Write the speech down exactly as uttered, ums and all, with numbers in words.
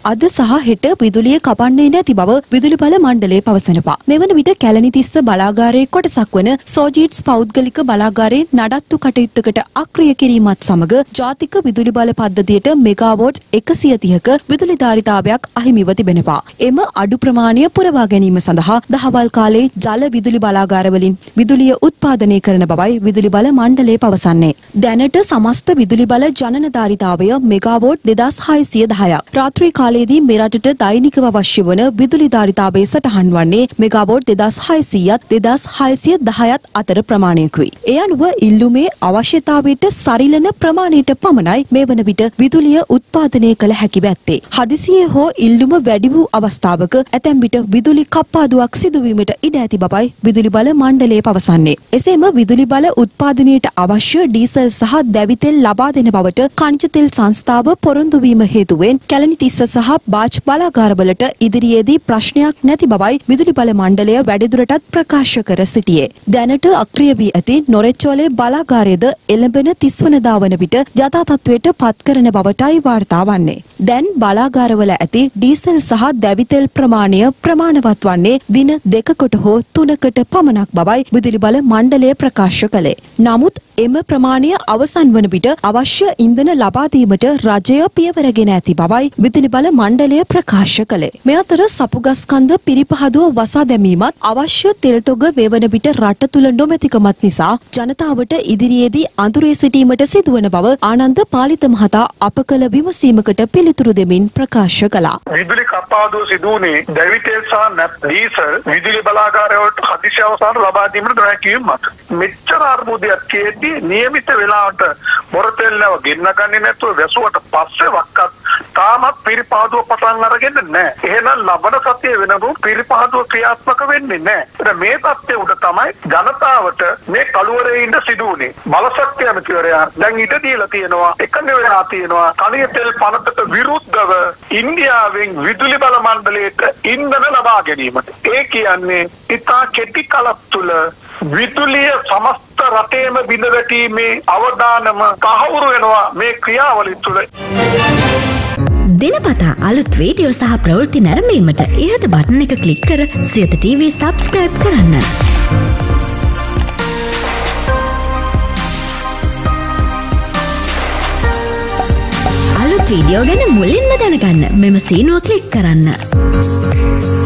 අද සහ හෙට විදුලිය කපන්නේ නැති බව විදුලි බල මණ්ඩලය පවසනවා. මෙවන විට කැලණිතිස්ස බලාගාරයේ කොටසක් වන සෝජීට්ස් පෞද්ගලික බලාගාරයේ නඩත්තු කටයුත්තකට අක්‍රිය කිරීමත් සමග ජාතික විදුලි බල පද්ධතියට මෙගාවොට් එකසිය තිහක විදුලි ධාරිතාවයක් අහිමිව තිබෙනවා. එම අඩු ප්‍රමාණය පුරවා ගැනීම සඳහා දහවල් කාලේ ජල විදුලි බලාගාරවලින් විදුලිය උත්පාදනය කරන බවයි විදුලි බල මණ්ඩලය පවසන්නේ. දැනට සමස්ත විදුලි බල ජනන ධාරිතාවය මෙගාවොට් දෙදාස් හයසිය දහයක්. රාත්‍රී කාලයේදී මෙරටට දෛනිකව අවශ්‍ය වන විදුලි ධාරිතාවයේ සටහන් වන්නේ මෙගාවොට් දෙදාස් හයසියත් දෙදාස් හයසිය දහයත් අතර ප්‍රමාණයකුයි. ඒ අනුව ඉල්ලුමේ අවශ්‍යතාවයට සරිලන ප්‍රමාණයට පමණයි මේ වන විට විදුලිය උත්පාදනය කළ හැකි ඇත්තේ. හදිසියේ හෝ ඉල්ලුම වැඩි වූ අවස්ථාවක ඇතැම් විට විදුලි කප්පාදුවක් සිදුවීමට ඉඩ ඇති බවයි විදුලි බල මණ්ඩලය පවසන්නේ. එසේම විදුලි බල උත්පාදනයට අවශ්‍ය ඩීසල් සහ දැවි තෙල් ලබා දෙන බවට ඛනිජ තෙල් සංස්ථාව පොරොන්දු වීම හේතුවෙන් කැලණිතිස්ස සහ බාජ් බලාගාරවලට ඉදිරියේදී ප්‍රශ්නයක් නැති බවයි විදුලි බල මණ්ඩලය වැඩිදුරටත් ප්‍රකාශ කර සිටියේ. දැනට අක්‍රිය වී ඇති නොරෙච්චෝලේ බලාගාරයේද එළඹෙන තිස් වනදා වන විට යථා තත්ත්වයට පත් කරන බවටයි වාර්තා වන්නේ. දැන් බලාගාරවල ඇති ඩීසල් සහ දැවි තෙල් ප්‍රමාණය ප්‍රමාණවත් වන්නේ දින දෙකකට හෝ තුනකට පමණක් බවයි විදුලි බල මණ්ඩලය ප්‍රකාශ කළේ. නමුත් එම ප්‍රමාණය අවසන් වන විට අවශ්‍ය ඉන්ධන ලබා දීමට රජය පියවරගෙන ඇති බවයි විදුලි බල මණ්ඩලය ප්‍රකාශ කළේ. මේ අතර සපුගස්කන්ද පිරිපහදුව වසා දැමීමත් අවශ්‍ය තෙල් තොග වේවන විට රට තුල නොමැතිකමත් නිසා ජනතාවට ඉදිරියේදී අඳුරේ සිටීමට සිදුවන බව ආනන්ද පාලිත මහතා අප කළ විමසීමකට පිළිතුරු දෙමින් ප්‍රකාශ කළා. විදුලි කප්පාදුව සිදු වුණේ දැවි තෙල් සහ ඩීසල් විදුලි බලාගාරවලට හදිසි අවසාන ලබා දීමට නොහැකි වීම මත මෙච්චර අර්බුදයක් තියෙද්දී නියමිත වෙලාවට මොර තෙල් නැව ගෙන්න ගන්නේ නැතුව වැසුවට පස්සේ වක්කත් තාමත් පිරිපහදුව පටන් අරගෙන නැහැ. එහෙනම් ලබන සතිය වෙනකොට පිරිපහදුව ක්‍රියාත්මක වෙන්නේ නැහැ. මේ තත්ත්වය උඩ තමයි ජනතාවට මේ කළුවරේ ඉඳ සිදු වුණේ. බලශක්තිය අමාත්‍යවරයා දැන් ඉඩ දීලා තියෙනවා එකඟ වෙලා තියෙනවා කණිය තෙල් පනතට විරුද්ධව ඉන්දියාවෙන් විදුලි බල මණ්ඩලයට ඉන්ධන ලබා ගැනීමට. ඒ කියන්නේ ඉතා කෙටි කලක් තුල විදුලිය සමස්ත රටේම බිඳ වැටීමේ අවදානම තහවුරු වෙනවා මේ ක්‍රියාවලිය තුළ. දිනපතා අලුත් වීඩියෝ සහ ප්‍රවෘත්ති නැරඹීමට ඉහත බටන් එක ක්ලික් කර සියත ටීවී සබ්ස්ක්‍රයිබ් කරන්න. අලුත් වීඩියෝ ගැන මුලින්ම දැනගන්න මෙම සීනුව ක්ලික් කරන්න.